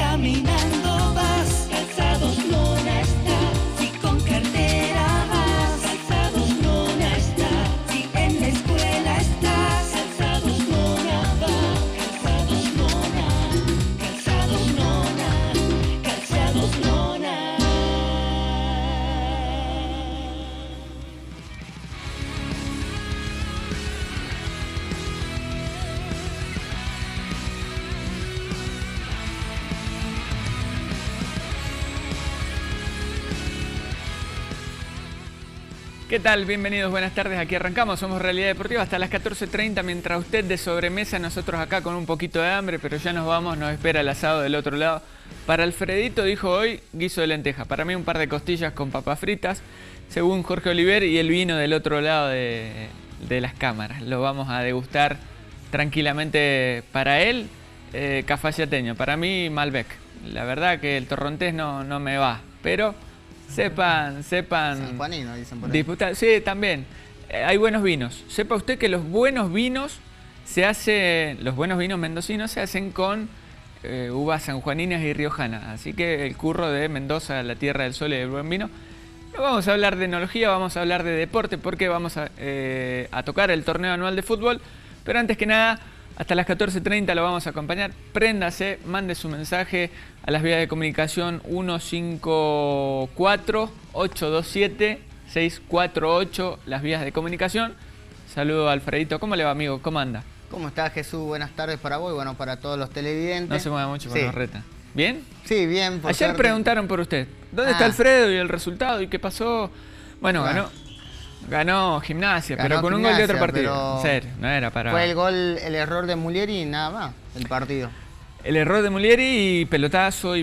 caminando vas, Calzados Lona está. Si con cartera vas, Calzados Lona está. Si en la escuela estás, Calzados Lona va. Calzados Lona, Calzados Lona, Calzados Lona. ¿Qué tal? Bienvenidos, buenas tardes. Aquí arrancamos, somos Realidad Deportiva hasta las 14:30. Mientras usted de sobremesa, nosotros acá con un poquito de hambre, pero ya nos vamos, nos espera el asado del otro lado. Para Alfredito dijo hoy guiso de lenteja. Para mí un par de costillas con papas fritas, según Jorge Oliver, y el vino del otro lado de las cámaras. Lo vamos a degustar tranquilamente para él, cafayateño. Para mí Malbec. La verdad que el torrontés no me va, pero... Sepan. San Juanino, dicen por ahí. Disputar, sí, también. Hay buenos vinos. Sepa usted que los buenos vinos los buenos vinos mendocinos se hacen con uvas sanjuaninas y riojanas. Así que el curro de Mendoza, la tierra del sol y del buen vino. No vamos a hablar de enología, vamos a hablar de deporte, porque vamos a tocar el torneo anual de fútbol. Pero antes que nada, hasta las 14:30 lo vamos a acompañar. Préndase, mande su mensaje a las vías de comunicación 154-827-648, las vías de comunicación. Saludo a Alfredito. ¿Cómo le va, amigo? ¿Cómo anda? ¿Cómo está, Jesús? Buenas tardes para vos y bueno, para todos los televidentes. No se mueva mucho con la reta. ¿Bien? Sí, bien. Ayer suerte preguntaron por usted. ¿Dónde está Alfredo y el resultado y qué pasó? Bueno, ganó Gimnasia, pero con un gol de otro partido. En serio, no era para... Fue el error de Mulieri y nada más, el partido. El error de Mulieri y pelotazo.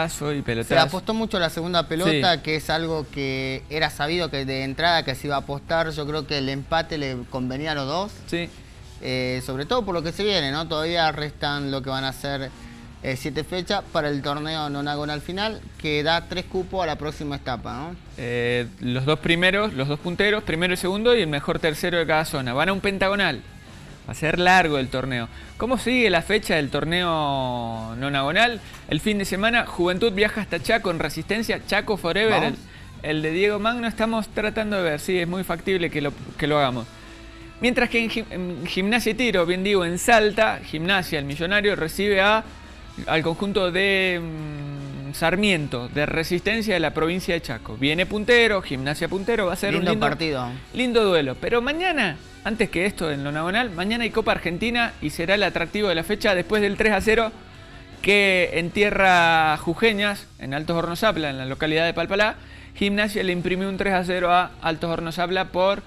Se apostó mucho la segunda pelota, sí, que es algo que era sabido que de entrada que se iba a apostar. Yo creo que el empate le convenía a los dos. Sí. Sobre todo por lo que se viene, ¿no? Todavía restan lo que van a ser 7 fechas para el torneo nonagonal final, que da 3 cupos a la próxima etapa, ¿no? Los dos punteros, primero y segundo, y el mejor tercero de cada zona. Van a un pentagonal. Va a ser largo el torneo. ¿Cómo sigue la fecha del torneo nonagonal? El fin de semana, Juventud viaja hasta Chaco en Resistencia. Chaco Forever, el de Diego Magno, estamos tratando de ver. Sí, es muy factible que lo hagamos. Mientras que en Gimnasia y Tiro, bien digo, en Salta, Gimnasia, el millonario, recibe al conjunto de Sarmiento, de Resistencia de la provincia de Chaco. Viene puntero, Gimnasia puntero, va a ser un lindo partido. Lindo duelo. Pero mañana, antes que esto en lo nacional, mañana hay Copa Argentina y será el atractivo de la fecha después del 3-0 que en tierra jujeñas, en Altos Hornos Zapla, en la localidad de Palpalá, Gimnasia le imprimió un 3-0 a Altos Hornos Zapla por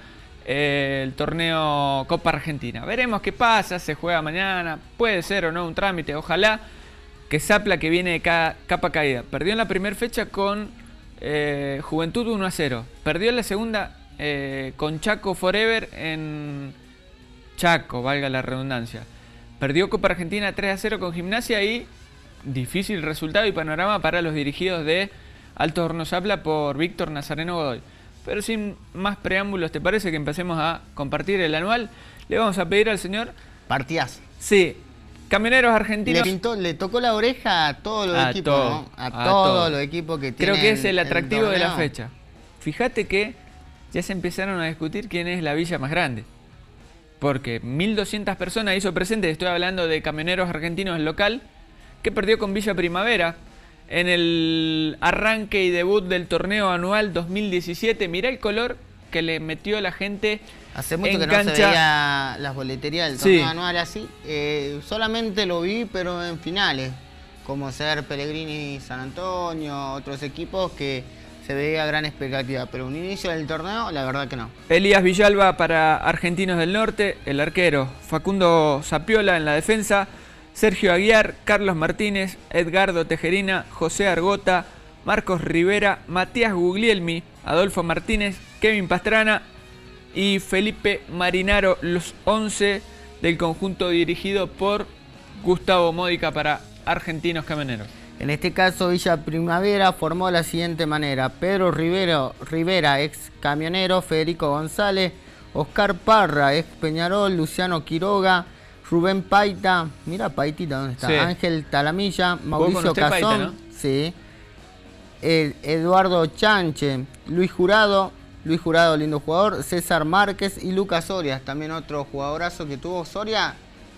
el torneo Copa Argentina. Veremos qué pasa, se juega mañana, puede ser o no un trámite, ojalá. Que Zapla, que viene de capa caída, perdió en la primera fecha con Juventud 1-0. Perdió en la segunda con Chaco Forever en Chaco, valga la redundancia. Perdió Copa Argentina 3-0 con Gimnasia y difícil resultado y panorama para los dirigidos de Altos Hornos Zapla por Víctor Nazareno Godoy. Pero sin más preámbulos, ¿te parece que empecemos a compartir el anual? Le vamos a pedir al señor... Partidazo. Sí. Camioneros Argentinos. Le tocó la oreja a todos los equipos, ¿no? A todos los equipos que tienen. Creo que es el atractivo de la fecha. Fíjate que ya se empezaron a discutir quién es la villa más grande. Porque 1.200 personas hizo presente, estoy hablando de Camioneros Argentinos el local, que perdió con Villa Primavera en el arranque y debut del torneo anual 2017. Mirá el color que le metió la gente. Hace mucho que no se veía las boleterías del torneo anual así. Solamente lo vi, pero en finales, como ser Pellegrini y San Antonio, otros equipos que se veía gran expectativa. Pero un inicio del torneo, la verdad que no. Elías Villalba para Argentinos del Norte, el arquero. Facundo Zapiola en la defensa. Sergio Aguiar, Carlos Martínez, Edgardo Tejerina, José Argota, Marcos Rivera, Matías Guglielmi, Adolfo Martínez, Kevin Pastrana y Felipe Marinaro, los 11 del conjunto dirigido por Gustavo Módica para Argentinos Camioneros. En este caso, Villa Primavera formó de la siguiente manera: Pedro Rivera, ex camionero; Federico González; Oscar Parra, ex Peñarol; Luciano Quiroga; Rubén Paita, mira Paitita, ¿dónde está? Sí. Ángel Talamilla, ¿Vos Mauricio conocés Paita, Cazón, no? sí. Eduardo Chanche, Luis Jurado, lindo jugador, César Márquez y Lucas Soria, también otro jugadorazo que tuvo. Soria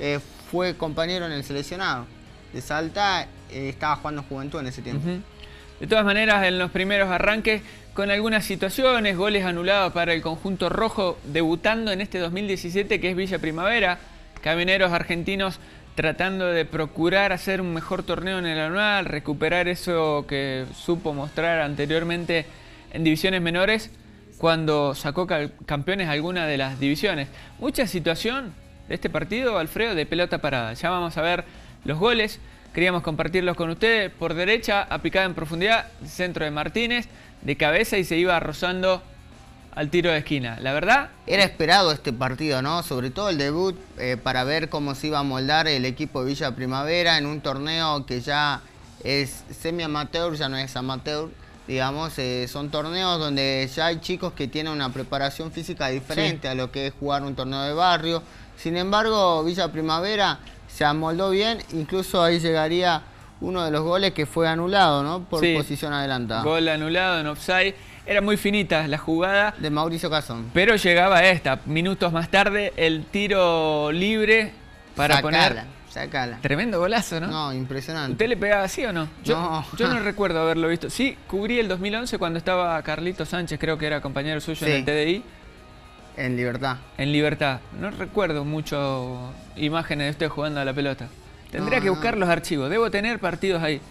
fue compañero en el seleccionado de Salta, estaba jugando en Juventud en ese tiempo. De todas maneras, en los primeros arranques, con algunas situaciones, goles anulados para el conjunto rojo, debutando en este 2017 que es Villa Primavera, camioneros argentinos tratando de procurar hacer un mejor torneo en el anual, recuperar eso que supo mostrar anteriormente en divisiones menores cuando sacó campeones alguna de las divisiones. Mucha situación de este partido, Alfredo, de pelota parada. Ya vamos a ver los goles. Queríamos compartirlos con ustedes. Por derecha, a picada en profundidad, centro de Martínez, de cabeza y se iba rozando al tiro de esquina. La verdad... Era esperado este partido, ¿no? Sobre todo el debut, para ver cómo se iba a moldar el equipo de Villa Primavera en un torneo que ya es semi-amateur, ya no es amateur. Digamos, son torneos donde ya hay chicos que tienen una preparación física diferente a lo que es jugar un torneo de barrio. Sin embargo, Villa Primavera se amoldó bien, incluso ahí llegaría uno de los goles que fue anulado, ¿no? Por posición adelantada. Gol anulado en offside. Era muy finita la jugada. De Mauricio Cazón. Pero llegaba esta, minutos más tarde, el tiro libre para poner... Sacala. Tremendo golazo, ¿no? No, impresionante. ¿Usted le pegaba así o no? No. Yo no recuerdo haberlo visto. Sí, cubrí el 2011 cuando estaba Carlito Sánchez, creo que era compañero suyo en el TDI. En Libertad. En Libertad. No recuerdo mucho imágenes de usted jugando a la pelota. Tendría que buscar los archivos. Debo tener partidos ahí.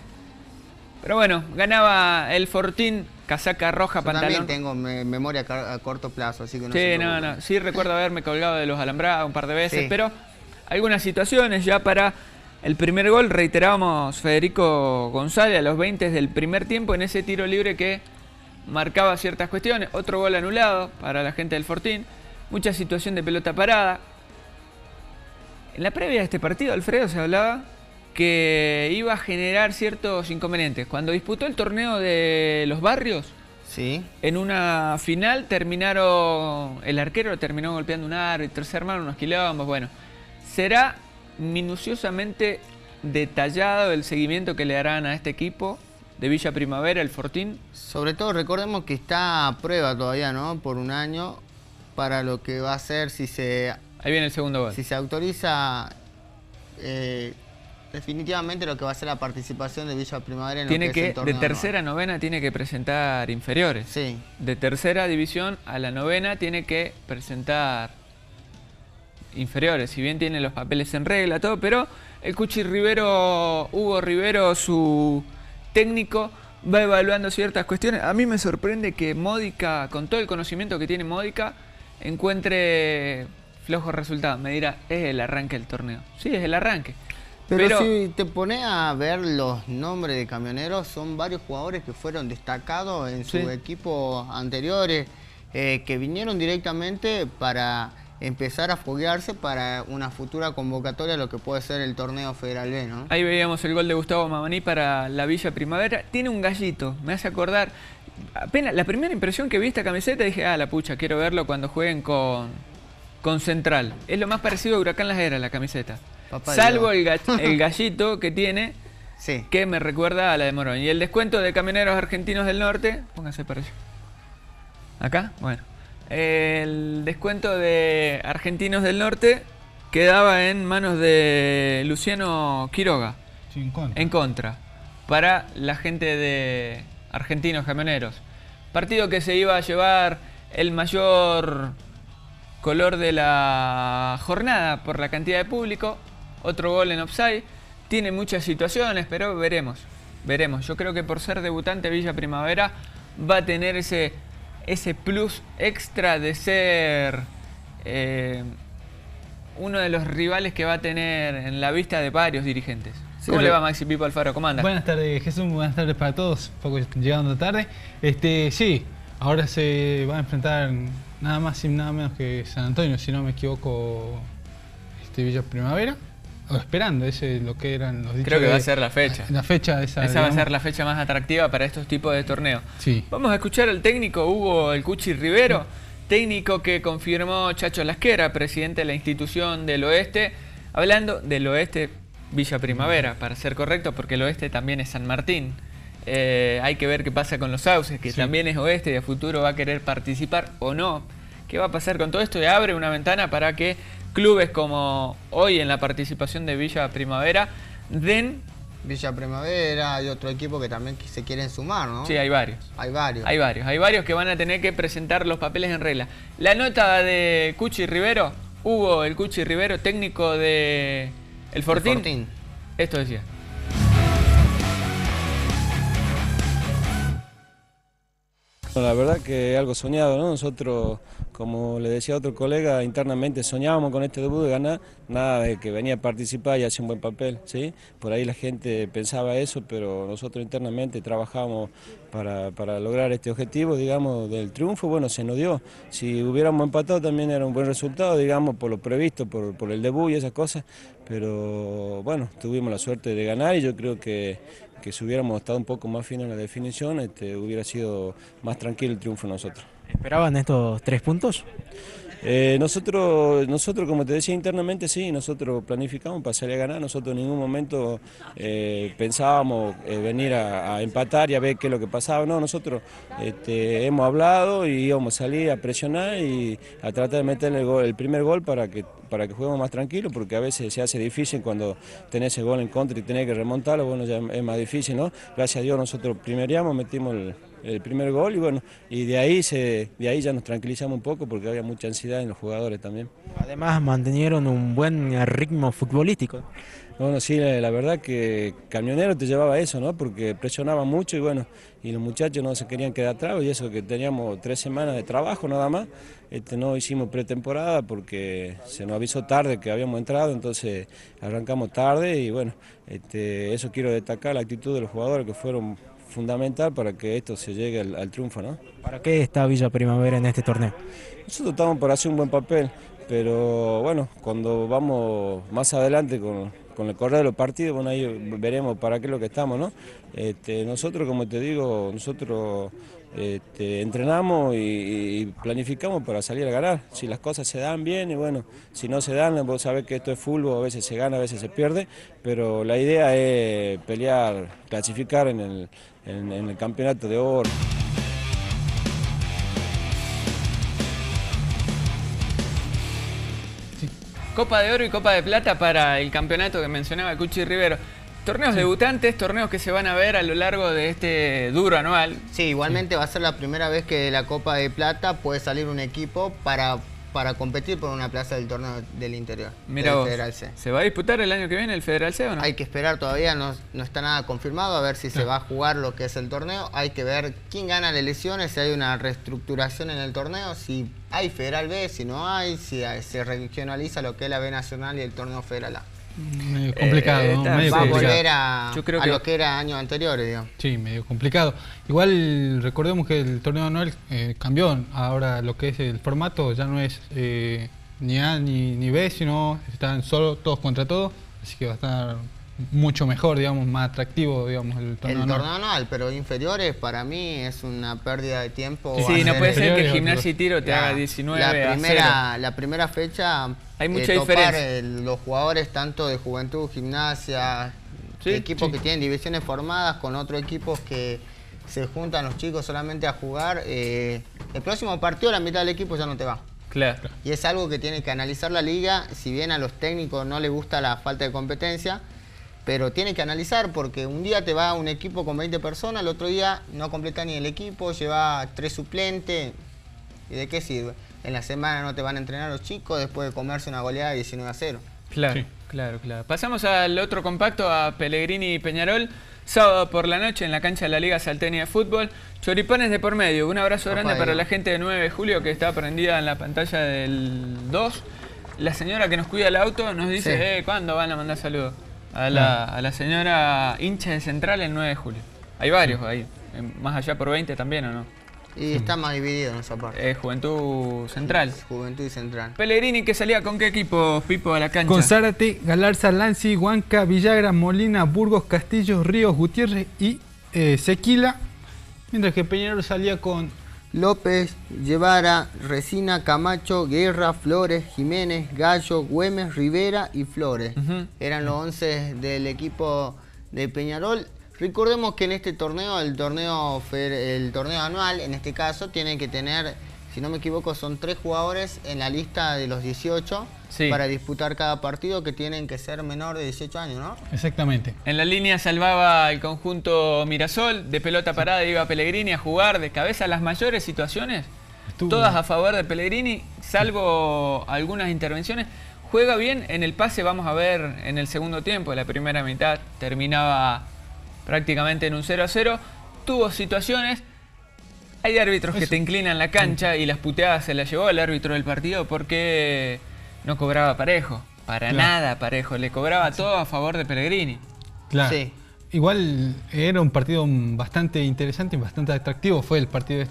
Pero bueno, ganaba el Fortín, casaca roja, Yo pantalón. también tengo memoria a corto plazo, así que no Sí, se no. Sí recuerdo haberme colgado de los alambrados un par de veces, pero algunas situaciones ya para el primer gol. Reiterábamos Federico González a los 20 del primer tiempo en ese tiro libre que marcaba ciertas cuestiones. Otro gol anulado para la gente del Fortín. Mucha situación de pelota parada. En la previa de este partido, Alfredo, se hablaba que iba a generar ciertos inconvenientes. Cuando disputó el torneo de los barrios, en una final el arquero terminó golpeando un árbitro, se armaron unos quilombos. Bueno, será minuciosamente detallado el seguimiento que le harán a este equipo de Villa Primavera, el Fortín. Sobre todo recordemos que está a prueba todavía, ¿no? Por un año, para lo que va a ser si se... Ahí viene el segundo gol. Si se autoriza definitivamente lo que va a ser la participación de Villa Primavera en lo que es el torneo. De tercera a novena tiene que presentar inferiores. Sí. De tercera división a la novena tiene que presentar inferiores. Si bien tiene los papeles en regla, todo, pero el Cuchi Rivero, Hugo Rivero, su técnico, va evaluando ciertas cuestiones. A mí me sorprende que Módica, con todo el conocimiento que tiene Módica, encuentre flojos resultados. Me dirá, es el arranque del torneo. Sí, es el arranque. Pero si te pones a ver los nombres de Camioneros, son varios jugadores que fueron destacados en sus equipos anteriores, que vinieron directamente para empezar a foguearse para una futura convocatoria, lo que puede ser el torneo Federal B, ¿no? Ahí veíamos el gol de Gustavo Mamaní para la Villa Primavera. Tiene un gallito, me hace acordar. Apenas la primera impresión que vi esta camiseta dije, la pucha, quiero verlo cuando jueguen con Central. Es lo más parecido a Huracán Las Heras, la camiseta. Salvo el gallito que tiene, que me recuerda a la de Morón. Y el descuento de Camioneros Argentinos del Norte, póngase para allá. ¿Acá? Bueno. El descuento de Argentinos del Norte quedaba en manos de Luciano Quiroga. Sí, en contra. Para la gente de Argentinos Camioneros. Partido que se iba a llevar el mayor color de la jornada por la cantidad de público. Otro gol en offside. Tiene muchas situaciones, pero veremos. Yo creo que por ser debutante Villa Primavera va a tener ese plus extra de ser uno de los rivales que va a tener en la vista de varios dirigentes. ¿Cómo le va, Maxi Pipo Alfaro? ¿Cómo anda? Buenas tardes, Jesús. Buenas tardes para todos. Un poco llegando tarde. Sí, ahora se va a enfrentar nada más y nada menos que San Antonio, si no me equivoco, Villa Primavera. O esperando, ese es lo que eran los dichos. Creo que va a ser la fecha. Esa va a ser la fecha más atractiva para estos tipos de torneos. Sí. Vamos a escuchar al técnico Hugo El Cuchi Rivero, técnico que confirmó Chacho Lasquera, presidente de la institución del Oeste, Hablando del oeste, Villa Primavera, para ser correcto, porque el oeste también es San Martín. Hay que ver qué pasa con los Sauces, que también es oeste y a futuro va a querer participar o no. ¿Qué va a pasar con todo esto? Y abre una ventana para que clubes como hoy en la participación de Villa Primavera den... Villa Primavera, hay otro equipo que también se quieren sumar, ¿no? Sí, hay varios. Hay varios. Hay varios que van a tener que presentar los papeles en regla. La nota de Cuchi Rivero, Hugo el Cuchi Rivero, técnico de el Fortín. Esto decía. La verdad que algo soñado, ¿no? Nosotros, como le decía a otro colega, internamente soñábamos con este debut de ganar, nada de que venía a participar y hacer un buen papel, ¿sí? Por ahí la gente pensaba eso, pero nosotros internamente trabajamos para lograr este objetivo, digamos, del triunfo. Bueno, se nos dio. Si hubiéramos empatado también era un buen resultado, digamos, por lo previsto, por el debut y esas cosas, pero bueno, tuvimos la suerte de ganar y yo creo que si hubiéramos estado un poco más fino en la definición, hubiera sido más tranquilo el triunfo nosotros. ¿Esperaban estos 3 puntos? Nosotros, como te decía internamente, sí, nosotros planificamos para salir a ganar, nosotros en ningún momento pensábamos venir a empatar y a ver qué es lo que pasaba, no, nosotros hemos hablado y íbamos a salir a presionar y a tratar de meter el primer gol para que juguemos más tranquilos, porque a veces se hace difícil cuando tenés ese gol en contra y tenés que remontarlo, bueno, ya es más difícil, ¿no? Gracias a Dios nosotros primeríamos, metimos el primer gol y bueno, y de ahí ya nos tranquilizamos un poco porque había mucha ansiedad en los jugadores también. Además mantenieron un buen ritmo futbolístico. Bueno, sí, la verdad que Camionero te llevaba eso, ¿no? Porque presionaba mucho y bueno, y los muchachos no se querían quedar atrás y eso que teníamos 3 semanas de trabajo nada más, no hicimos pretemporada porque se nos avisó tarde que habíamos entrado, entonces arrancamos tarde y bueno, eso quiero destacar, la actitud de los jugadores que fueron fundamental para que esto se llegue al triunfo, ¿no? ¿Para qué está Villa Primavera en este torneo? Nosotros estamos para hacer un buen papel, pero bueno, cuando vamos más adelante con el correr de los partidos, bueno, ahí veremos para qué es lo que estamos, ¿no? Nosotros, como te digo, nosotros entrenamos y planificamos para salir a ganar. Si las cosas se dan bien y bueno, si no se dan, vos sabés que esto es fútbol, a veces se gana, a veces se pierde, pero la idea es pelear, clasificar en el campeonato de oro. Copa de Oro y Copa de Plata para el campeonato que mencionaba Cuchi Rivero. Torneos debutantes, torneos que se van a ver a lo largo de este duro anual. Sí, igualmente va a ser la primera vez que de la Copa de Plata puede salir un equipo para competir por una plaza del torneo del interior. Mira vos, Federal C. ¿Se va a disputar el año que viene el Federal C o no? Hay que esperar todavía, no está nada confirmado, a ver si se va a jugar lo que es el torneo. Hay que ver quién gana las elecciones, si hay una reestructuración en el torneo, si hay Federal B, si no hay, si se regionaliza lo que es la B Nacional y el torneo Federal A. Medio complicado, ¿no? Medio va complicado. a volver a lo que era años anteriores, digamos. Sí, medio complicado. Igual recordemos que el torneo anual cambió. Ahora lo que es el formato ya no es ni A ni B, sino están solo todos contra todos. Así que va a estar mucho mejor, digamos, más atractivo, digamos, el torneo anual. Torneo anual, pero inferiores para mí es una pérdida de tiempo. Sí, no puede ser que Gimnasia y Tiro te haga 19 a 0. La primera fecha hay mucha diferencia. Los jugadores tanto de Juventud, Gimnasia, equipos que tienen divisiones formadas con otros equipos que se juntan los chicos solamente a jugar. El próximo partido la mitad del equipo ya no te va. Claro. Y es algo que tiene que analizar la liga, si bien a los técnicos no les gusta la falta de competencia, pero tiene que analizar porque un día te va un equipo con 20 personas, el otro día no completa ni el equipo, lleva 3 suplentes. ¿Y de qué sirve? En la semana no te van a entrenar los chicos después de comerse una goleada de 19 a 0. Claro, sí. Claro. Pasamos al otro compacto, a Pellegrini y Peñarol. Sábado por la noche en la cancha de la Liga Salteña de Fútbol. Choripanes de por medio. Un abrazo grande para la gente de 9 de julio que está prendida en la pantalla del 2. La señora que nos cuida el auto nos dice, ¿cuándo van a mandar saludos? A la señora hincha de Central en 9 de julio. Hay varios ahí. Más allá por 20 también, ¿o no? Y está más dividido en esa parte. Juventud Central. Juventud y Central. Pellegrini, que salía con qué equipo, Pipo, a la cancha. Con Zárate, Galarza, Lanzi, Huanca, Villagra, Molina, Burgos, Castillo, Ríos, Gutiérrez y Sequila. Mientras que Peñarol salía con López, Guevara, Resina, Camacho, Guerra, Flores, Jiménez, Gallo, Güemes, Rivera y Flores. Eran los 11 del equipo de Peñarol. Recordemos que en este torneo, el torneo anual, en este caso, tienen que tener, si no me equivoco, son 3 jugadores en la lista de los 18 para disputar cada partido, que tienen que ser menor de 18 años, ¿no? Exactamente. En la línea salvaba el conjunto Mirasol, de pelota parada iba Pellegrini a jugar de cabeza. Las mayores situaciones, todas a favor de Pellegrini, salvo algunas intervenciones. Juega bien en el pase, vamos a ver en el segundo tiempo. La primera mitad terminaba prácticamente en un 0-0. Tuvo situaciones. Hay árbitros que te inclinan la cancha y las puteadas se las llevó el árbitro del partido porque no cobraba parejo. Para nada parejo. Le cobraba todo a favor de Pellegrini. Claro. Sí. Igual era un partido bastante interesante y bastante atractivo. Fue el partido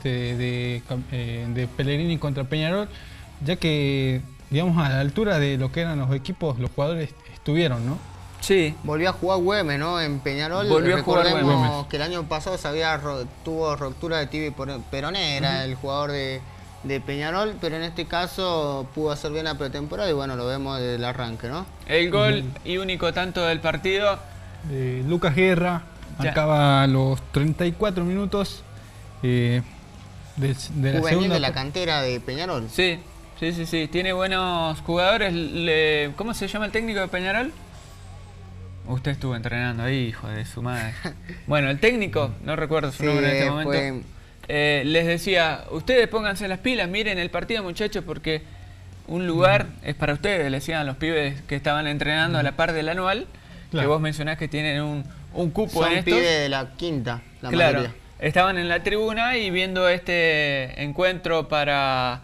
de Pellegrini contra Peñarol, ya que, digamos, a la altura de lo que eran los equipos, los jugadores estuvieron, ¿no? Sí. Volvió a jugar Güemes, ¿no? En Peñarol. Volvió a jugar Güemes. Que el año pasado tuvo ruptura de tibia y peroné, era el jugador de Peñarol, pero en este caso pudo hacer bien la pretemporada y bueno, lo vemos desde el arranque, ¿no? El gol y único tanto del partido. Lucas Guerra marcaba los 34 minutos de la segunda. De la cantera de Peñarol. Sí. Tiene buenos jugadores. ¿Cómo se llama el técnico de Peñarol? Usted estuvo entrenando ahí, hijo de su madre. Bueno, el técnico, no recuerdo su nombre en este momento, les decía, ustedes pónganse las pilas, miren el partido, muchachos, porque un lugar es para ustedes, le decían los pibes que estaban entrenando a la par del anual, que vos mencionás que tienen un cupo en estos. Son pibes de la quinta, la mayoría. Estaban en la tribuna y viendo este encuentro para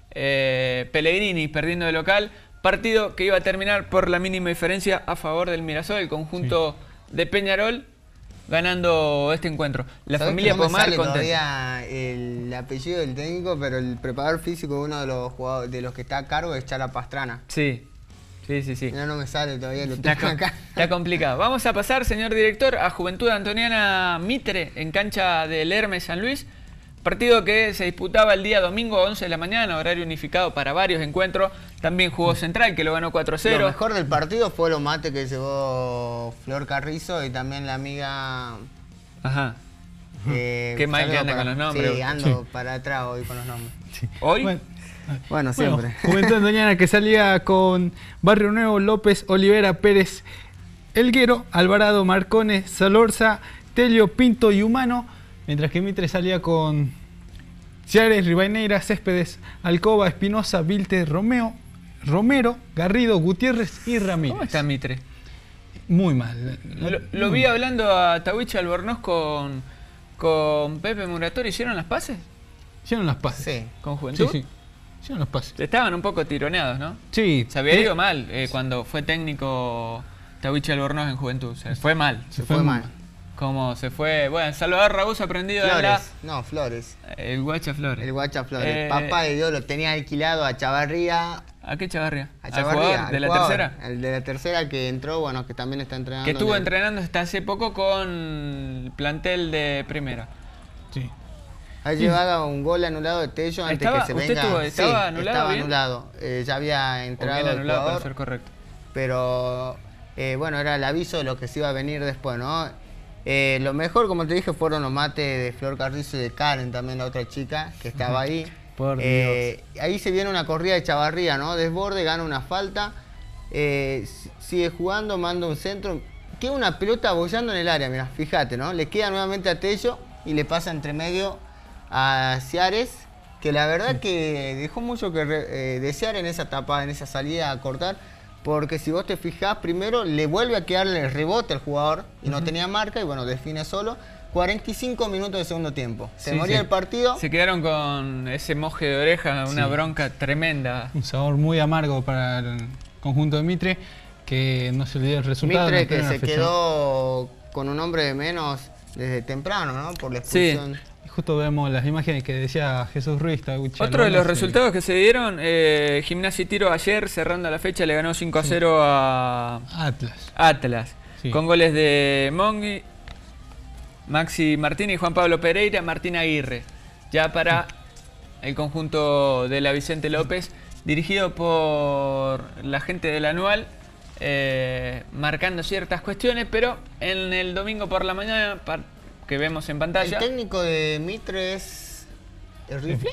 Pellegrini perdiendo de local. Partido que iba a terminar por la mínima diferencia a favor del Mirasol, el conjunto de Peñarol, ganando este encuentro. La familia Pomar contenta. Todavía el apellido del técnico, pero el preparador físico de uno de los jugadores, de los que está a cargo es Chala Pastrana. Sí. No me sale todavía, lo tengo acá. Está complicado. Vamos a pasar, señor director, a Juventud Antoniana Mitre en cancha del Hermes San Luis. Partido que se disputaba el día domingo a 11 de la mañana, horario unificado para varios encuentros. También jugó Central, que lo ganó 4-0. Lo mejor del partido fue los mates que llevó Flor Carrizo y también la amiga... Ajá. Qué mal que anda con los nombres. Sí, ando para atrás hoy con los nombres. Sí. ¿Hoy? Bueno, siempre. Juventud Antoniana que salía con Barrio Nuevo, López, Olivera, Pérez, Elguero, Alvarado, Marcones, Salorza, Telio, Pinto y Humano. Mientras que Mitre salía con Ciares, Rivadeneira, Céspedes, Alcoba, Espinosa, Vilte, Romero, Garrido, Gutiérrez y Ramírez. ¿Cómo está Mitre? Muy mal. Lo vi hablando a Tawich Albornoz con Pepe Muratori. ¿Hicieron las pases? Hicieron las pases. Sí. ¿Con Juventud? Sí. Hicieron las pases. Estaban un poco tironeados, ¿no? Sí. Se había ido mal cuando fue técnico Tawich Albornoz en Juventud. Se fue mal. Se fue mal. ¿Cómo se fue? Bueno, Salvador Raúz aprendido Flores. No, Flores. El Guacha Flores. El Guacha Flores. Papá de Dios lo tenía alquilado a Chavarría. ¿A qué Chavarría? A Chavarría. ¿De la tercera? El de la tercera que entró, bueno, que también está entrenando. Que estuvo entrenando hasta hace poco con el plantel de primera. Sí. Ha llevado un gol anulado de Tello antes que se venga. ¿Estaba anulado? Estaba bien? anulado. Ya había entrado bien anulado el jugador, para ser correcto. Pero bueno, era el aviso de lo que se iba a venir después, ¿no? Lo mejor, como te dije, fueron los mates de Flor Carrizo y de Karen, también la otra chica que estaba ahí. Por Dios. Ahí se viene una corrida de Chavarría, ¿no? Desborde, gana una falta, sigue jugando, manda un centro. Queda una pelota bollando en el área, mirá, fíjate, ¿no? Le queda nuevamente a Tello y le pasa entre medio a Ciares, que la verdad que dejó mucho que desear en esa etapa, en esa salida a cortar. Porque si vos te fijás, primero le vuelve a quedarle el rebote al jugador y no tenía marca y bueno, define solo. 45 minutos de segundo tiempo. Se moría el partido. Se quedaron con ese moje de oreja, una bronca tremenda. Un sabor muy amargo para el conjunto de Mitre, que no se le dio el resultado. Mitre que se quedó con un hombre de menos desde temprano, ¿no? Por la expulsión. Sí. Justo vemos las imágenes que decía Jesús Ruiz. Otro de los resultados que se dieron, Gimnasia y Tiro ayer, cerrando la fecha, le ganó 5-0 a Atlas. Sí. Con goles de Mongi, Maxi Martínez y Juan Pablo Pereira, Martín Aguirre. Ya para el conjunto de la Vicente López, dirigido por la gente del Anual, marcando ciertas cuestiones, pero en el domingo por la mañana, que vemos en pantalla... ¿El técnico de Mitre es Rifle?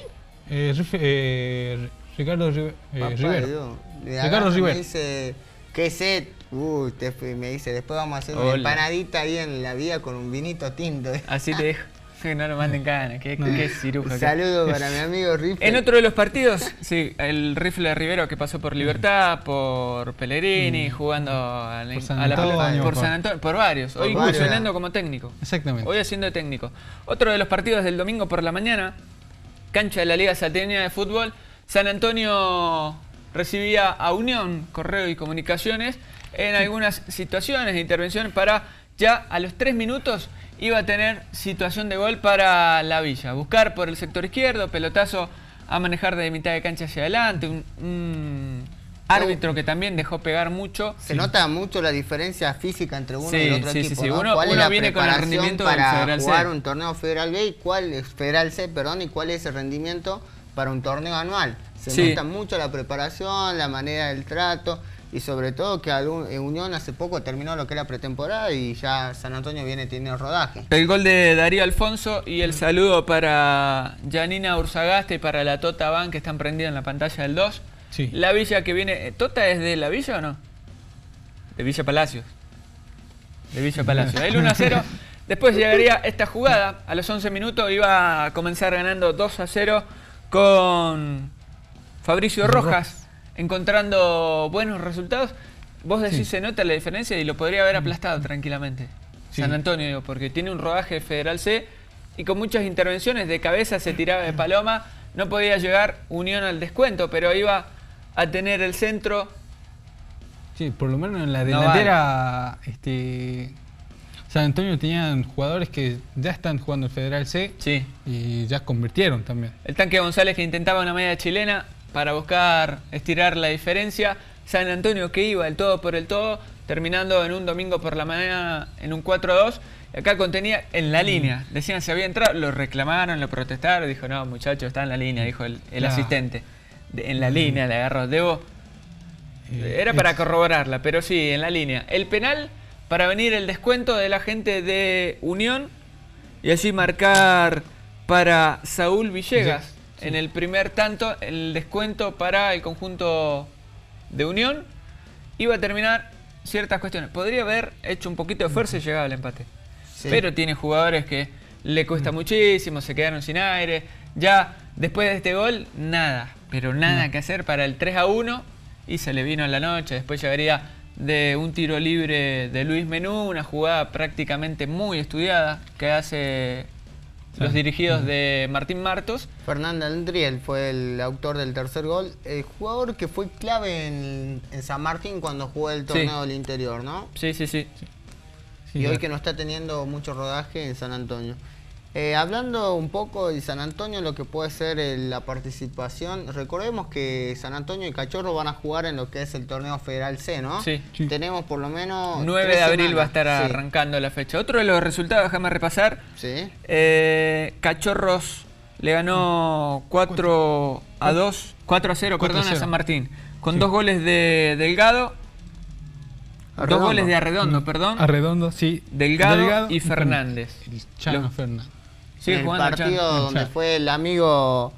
Ricardo Rivero. Ricardo Me Rivero. dice, ¿qué sed? Me dice, después vamos a hacer una empanadita ahí en la vía con un vinito tinto. Así te dejo. Que no lo manden ganas, qué ciruja. Un saludo para mi amigo Rifle. En otro de los partidos, sí, el Rifle de Rivero que pasó por Libertad, por Pellegrini, jugando por San Antonio, por varios. Hoy incursionando como técnico. Exactamente. Hoy haciendo de técnico. Otro de los partidos del domingo por la mañana, cancha de la Liga Salteña de Fútbol, San Antonio recibía a Unión, Correo y Comunicaciones, en algunas situaciones de intervención para ya a los 3 minutos iba a tener situación de gol para la Villa. Buscar por el sector izquierdo, pelotazo a manejar de mitad de cancha hacia adelante, un árbitro que también dejó pegar mucho. Se nota mucho la diferencia física entre uno y el otro equipo, ¿no? Uno, ¿Cuál es la viene con el preparación rendimiento del para Federal jugar C? Un torneo Federal B y cuál es Federal C, perdón, y cuál es el rendimiento para un torneo anual? Se nota mucho la preparación, la manera del trato. Y sobre todo que Unión hace poco terminó lo que era pretemporada y ya San Antonio viene teniendo rodaje. El gol de Darío Alfonso y el saludo para Janina Urzagasta y para la Tota Van que están prendidas en la pantalla del 2. Sí. La Villa que viene... ¿Tota es de la Villa o no? De Villa Palacios. De Villa Palacios. El 1-0. Después llegaría esta jugada. A los 11 minutos iba a comenzar ganando 2-0 con Fabricio Rojas. Encontrando buenos resultados. Vos decís, se nota la diferencia y lo podría haber aplastado tranquilamente. Sí. San Antonio, digo, porque tiene un rodaje de Federal C y con muchas intervenciones de cabeza se tiraba de paloma. No podía llegar Unión al descuento, pero iba a tener el centro. Sí, por lo menos en la delantera San Antonio tenían jugadores que ya están jugando el Federal C y ya convirtieron también. El Tanque González que intentaba una media chilena para buscar estirar la diferencia. San Antonio que iba el todo por el todo, terminando en un domingo por la mañana en un 4-2. Acá contenía en la línea. Decían si había entrado, lo reclamaron, lo protestaron. Dijo, no muchachos, está en la línea, dijo el asistente. En la línea le agarró. Era para corroborarla, pero sí, en la línea. El penal para venir el descuento de la gente de Unión y así marcar para Saúl Villegas. Sí. En el primer tanto, el descuento para el conjunto de Unión. Iba a terminar ciertas cuestiones. Podría haber hecho un poquito de esfuerzo y llegaba al empate. Sí. Pero tiene jugadores que le cuesta muchísimo, se quedaron sin aire. Ya después de este gol, nada, pero nada que hacer para el 3-1 y se le vino en la noche. Después llegaría de un tiro libre de Luis Menú, una jugada prácticamente muy estudiada que hace... los dirigidos de Martín Martos. Fernando Andriel fue el autor del tercer gol. El jugador que fue clave en San Martín cuando jugó el torneo del interior, ¿no? Sí. Y hoy que no está teniendo mucho rodaje en San Antonio. Hablando un poco de San Antonio, lo que puede ser la participación. Recordemos que San Antonio y Cachorro van a jugar en lo que es el torneo Federal C, ¿no? Sí. Tenemos por lo menos 9 de abril va a estar arrancando la fecha. Otro de los resultados, déjame repasar. Sí. Cachorros le ganó 4-0, perdón, a San Martín. Con 2 goles de Delgado. 2 goles de Arredondo, perdón. Arredondo, sí. Delgado y Fernández. El Chano Fernández. El partido donde fue el amigo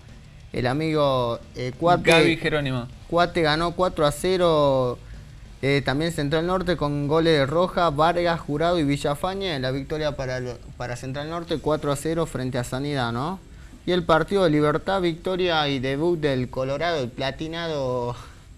Cuate. Gaby Jerónimo. Cuate ganó 4-0. También Central Norte con goles de Roja, Vargas, Jurado y Villafañe. La victoria para Central Norte 4-0 frente a Sanidad, ¿no? Y el partido de Libertad, victoria y debut del Colorado, el platinado.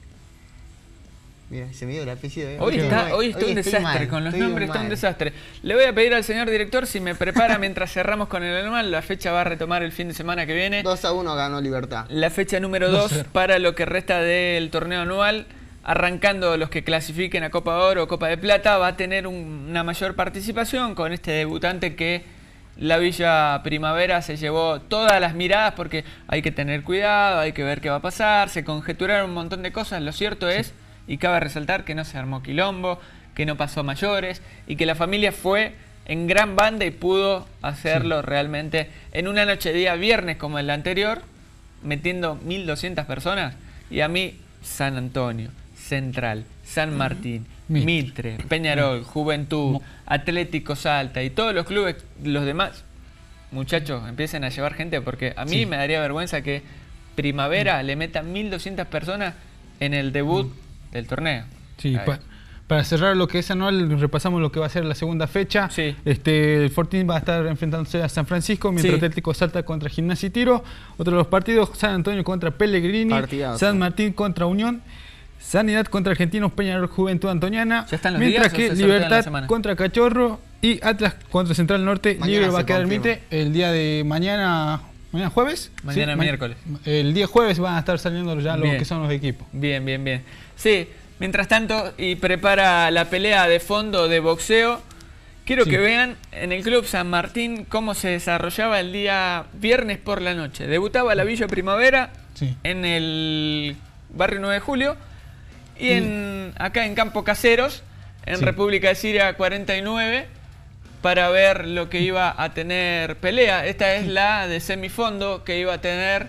Mira, se me dio el apellido. Hoy está un desastre, con los nombres está un desastre. Le voy a pedir al señor director si me prepara mientras cerramos con el anual. La fecha va a retomar el fin de semana que viene. 2-1 ganó Libertad. La fecha número 2 para lo que resta del torneo anual. Arrancando los que clasifiquen a Copa de Oro o Copa de Plata, va a tener una mayor participación con este debutante que la Villa Primavera se llevó todas las miradas porque hay que tener cuidado, hay que ver qué va a pasar, se conjeturaron un montón de cosas. Lo cierto es, y cabe resaltar, que no se armó quilombo, que no pasó a mayores y que la familia fue en gran banda y pudo hacerlo realmente en una noche de día viernes como el anterior. metiendo 1.200 personas. Y a mí, San Antonio, Central, San Martín, Mitre, Peñarol, Juventud, Atlético Salta y todos los clubes, los demás, muchachos, empiecen a llevar gente, porque a mí me daría vergüenza que Primavera le meta 1.200 personas en el debut del torneo. Sí, para cerrar lo que es anual, repasamos lo que va a ser la segunda fecha. Sí. El Fortín va a estar enfrentándose a San Francisco, mientras Atlético Salta contra Gimnasia y Tiro. Otro de los partidos, San Antonio contra Pellegrini, San Martín contra Unión, Sanidad contra Argentinos, Peñarol, Juventud Antoniana. ¿Ya están los mientras días, que o se sortean la Libertad semana? contra Cachorro y Atlas contra Central Norte. Mañana Libre va a se quedar el confirma. Mite el día de mañana. ¿Mañana jueves? Mañana miércoles. El día jueves van a estar saliendo ya lo Bien. que son los equipos. Bien, bien, bien. Sí, mientras tanto, y prepara la pelea de fondo de boxeo, quiero que vean en el Club San Martín cómo se desarrollaba el día viernes por la noche. Debutaba la Villa Primavera en el barrio 9 de Julio y acá en Campo Caseros, en República de Siria 49, para ver lo que iba a tener pelea. Esta es la de semifondo, que iba a tener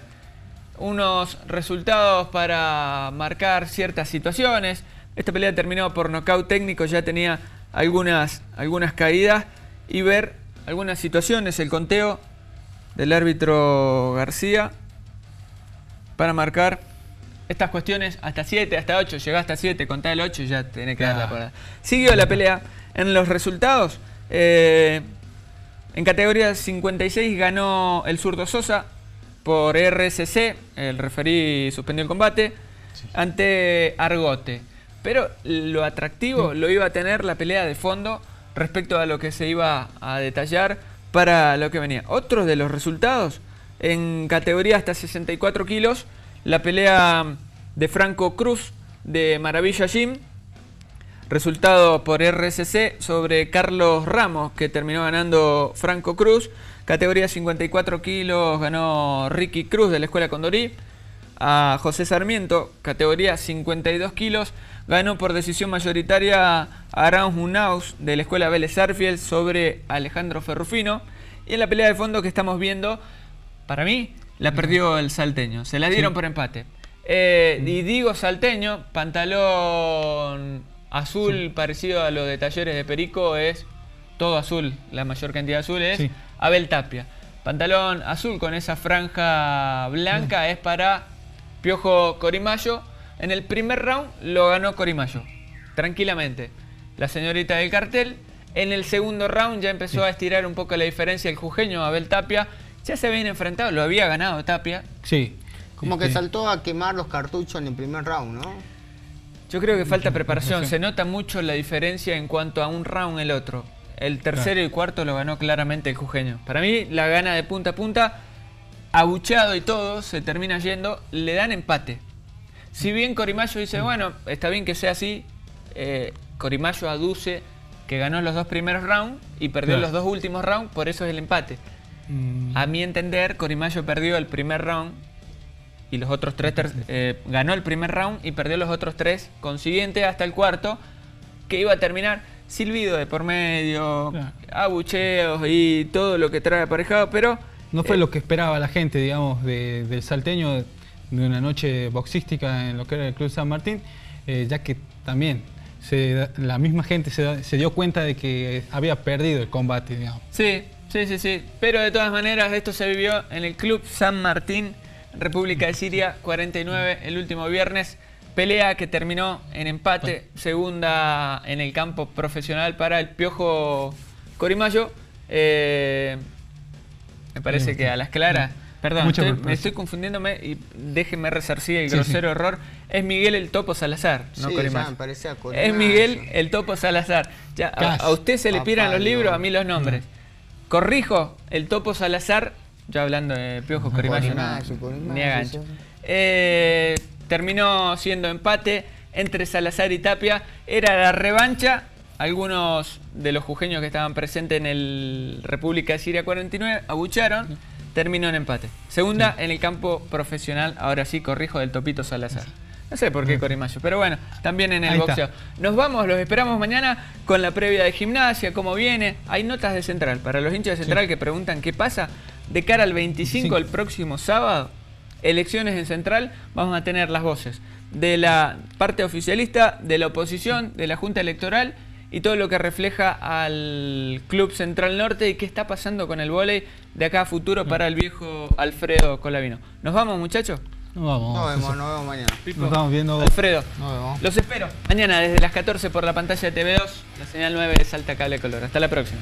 unos resultados para marcar ciertas situaciones. Esta pelea terminó por nocaut técnico, ya tenía algunas caídas, y ver algunas situaciones, el conteo del árbitro García para marcar estas cuestiones hasta 7, hasta 8. Llegá hasta 7, contá el 8 y ya tenés que dar la parada. Siguió la pelea. En los resultados, en categoría 56 ganó el zurdo Sosa por RSC, el referí suspendió el combate, ante Argote. Pero lo atractivo lo iba a tener la pelea de fondo respecto a lo que se iba a detallar para lo que venía. Otros de los resultados, en categoría hasta 64 kilos, la pelea de Franco Cruz de Maravilla Gym, resultado por RSC sobre Carlos Ramos, que terminó ganando Franco Cruz. Categoría 54 kilos ganó Ricky Cruz de la Escuela Condorí. A José Sarmiento, categoría 52 kilos, ganó por decisión mayoritaria Aarón Munaus de la Escuela Vélez Arfield sobre Alejandro Ferrufino. Y en la pelea de fondo que estamos viendo, para mí, la perdió el salteño. Se la dieron por empate. Y digo salteño, pantalón azul parecido a lo de Talleres de Perico, es todo azul, la mayor cantidad de azul es Abel Tapia. Pantalón azul con esa franja blanca es para Piojo Corimayo. En el primer round lo ganó Corimayo, tranquilamente, la señorita del cartel. En el segundo round ya empezó a estirar un poco la diferencia el jujeño Abel Tapia. Ya se habían enfrentado, lo había ganado Tapia. Sí. Como que saltó a quemar los cartuchos en el primer round, ¿no? Yo creo que falta preparación. Se nota mucho la diferencia en cuanto a un round el otro. El tercero y el cuarto lo ganó claramente el jujeño. Para mí la gana de punta a punta, abucheado y todo, se termina yendo, le dan empate. Si bien Corimayo dice, bueno, está bien que sea así, Corimayo aduce que ganó los dos primeros rounds y perdió los dos últimos rounds, por eso es el empate. A mi entender, Corimayo perdió el primer round y los otros tres, ganó el primer round y perdió los otros tres consiguientes hasta el cuarto, que iba a terminar silbido de por medio, abucheos y todo lo que trae aparejado, pero no fue lo que esperaba la gente, digamos, del salteño, de una noche boxística en lo que era el Club San Martín, ya que también la misma gente se dio cuenta de que había perdido el combate, digamos. Sí, pero de todas maneras esto se vivió en el Club San Martín, República de Siria 49, el último viernes. Pelea que terminó en empate, segunda en el campo profesional para el Piojo Corimayo. Me parece que a las claras, perdón, me estoy confundiéndome y déjenme resarcir el grosero error. Es Miguel el Topo Salazar, no Corimayo. Me parece a Corimayo. Es Miguel el Topo Salazar. Ya, a usted se le piran los libros, a mí los nombres. Corrijo, el Topo Salazar, ya hablando de Piojo Corimayo, ni a gancho. Terminó siendo empate entre Salazar y Tapia. Era la revancha. Algunos de los jujeños que estaban presentes en el República de Siria 49 abucharon. Terminó en empate. Segunda en el campo profesional. Ahora sí, corrijo, del Topito Salazar. No sé por qué Corimayo, pero bueno, también en el boxeo. Nos vamos, los esperamos mañana con la previa de Gimnasia, cómo viene. Hay notas de Central. Para los hinchas de Central que preguntan qué pasa, de cara al 25, el próximo sábado, elecciones en Central, vamos a tener las voces de la parte oficialista, de la oposición, de la Junta Electoral y todo lo que refleja al Club Central Norte y qué está pasando con el vóley de acá a futuro para el viejo Alfredo Colavino. ¿Nos vamos, muchachos? Nos vamos. Nos vemos mañana. Pipo, Nos estamos viendo. Alfredo, Nos vemos. los espero mañana desde las 14 por la pantalla de TV2, la señal 9 de Salta Cable Color. Hasta la próxima.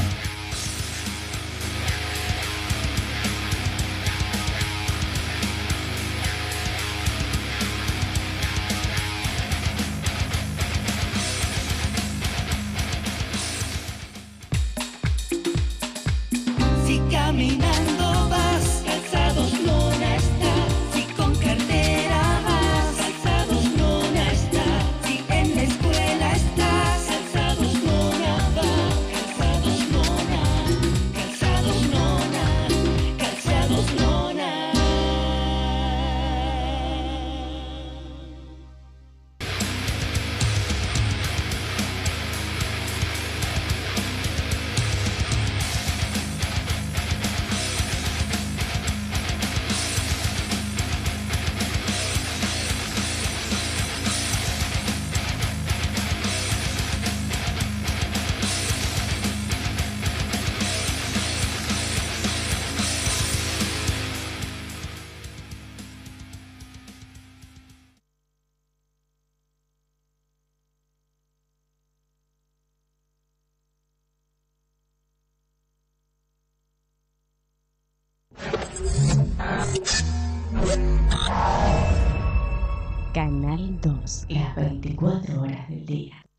Si caminando vas, Calzados Lona está. Si con cartera vas, Calzados Lona está. Si en la escuela estás, Calzados Lona va. Calzados Lona, Calzados Lona, Calzados Lona. Canal 2, las 24 horas del día.